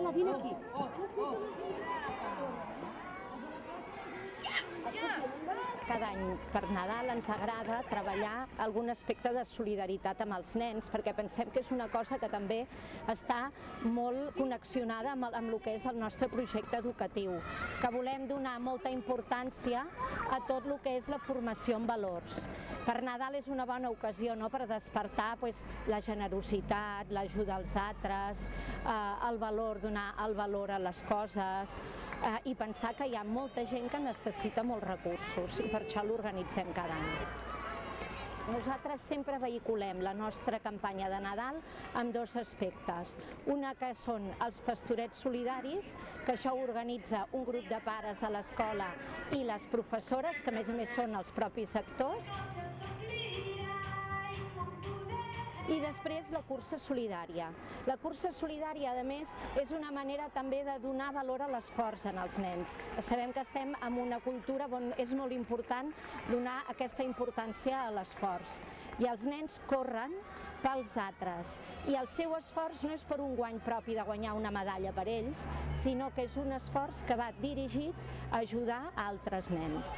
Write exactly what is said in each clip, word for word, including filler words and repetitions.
Lola, vine aquí. Cada any per Nadal ens agrada treballar algun aspecte de solidaritat amb els nens, perquè pensem que és una cosa que també està molt connexionada amb el, amb el que és el nostre projecte educatiu, que volem donar molta importància a tot el que és la formació en valors. Per Nadal és una bona ocasió, no?, per despertar pues, la generositat, l'ajuda als altres, eh, el valor, donar el valor a les coses, eh, i pensar que hi ha molta gent que necessita molts recursos i per això l'organitzem cada any. Nosaltres sempre vehiculem la nostra campanya de Nadal amb dos aspectes. Una que són els pastorets solidaris, que això ho organitza un grup de pares de l'escola i les professores, que a més a més són els propis actors. I després la cursa solidària. La cursa solidària, a més, és una manera també de donar valor a l'esforç en els nens. Sabem que estem en una cultura on és molt important donar aquesta importància a l'esforç. I els nens corren pels altres. I el seu esforç no és per un guany propi de guanyar una medalla per ells, sinó que és un esforç que va dirigit a ajudar a altres nens.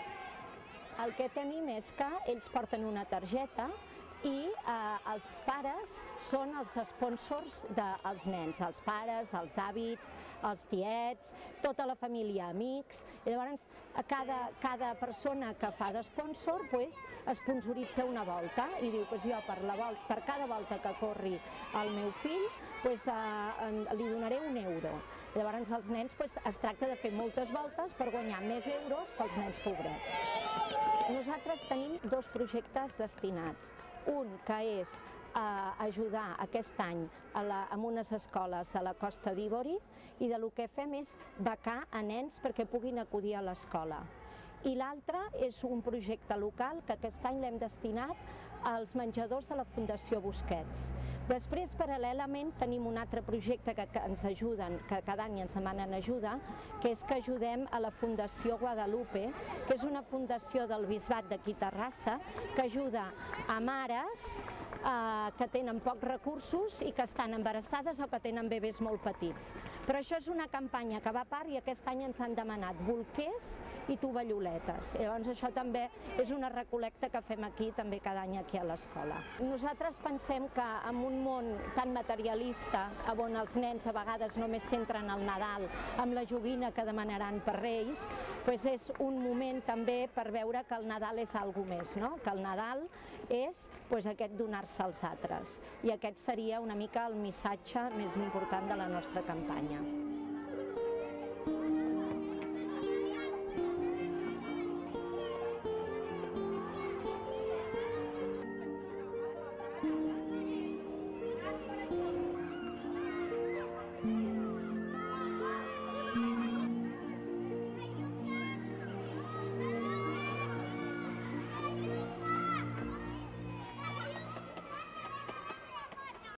El que tenim és que ells porten una targeta i eh, els pares són els sponsors dels nens, els pares, els àvits, els tiets, tota la família, amics, i llavors cada, cada persona que fa d'esponsor pues, sponsoritza una volta i diu pues, jo per, la volta, per cada volta que corri el meu fill pues, eh, li donaré un euro. Llavors els nens pues, es tracta de fer moltes voltes per guanyar més euros pels nens pobrets. Nosaltres tenim dos projectes destinats. Un que és eh, ajudar aquest any a la, a unes escoles de la Costa d'Ivori i de lo que fem és becar a nens perquè puguin acudir a l'escola. I l'altre és un projecte local que aquest any l'hem destinat als menjadors de la Fundació Busquets. Després, paral·lelament, tenim un altre projecte que, que ens ajuden, que cada any ens demanen ajuda, que és que ajudem a la Fundació Guadalupe, que és una fundació del Bisbat d'aquí Terrassa, que ajuda a mares eh, que tenen pocs recursos i que estan embarassades o que tenen bebès molt petits. Però això és una campanya que va a part i aquest any ens han demanat bolquers i tovalloletes. I llavors això també és una recol·lecta que fem aquí també cada any aquí a l'escola. Nosaltres pensem que en un món tan materialista, on els nens a vegades només centren el Nadal amb la joguina que demanaran per Reis, doncs és un moment també per veure que el Nadal és alguna més, no? Que el Nadal és doncs, aquest donar-se als altres. I aquest seria una mica el missatge més important de la nostra campanya.